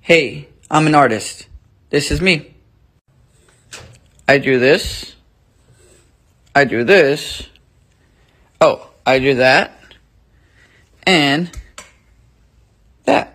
Hey, I'm an artist. This is me. I do this. I do this. Oh, I do that. And that.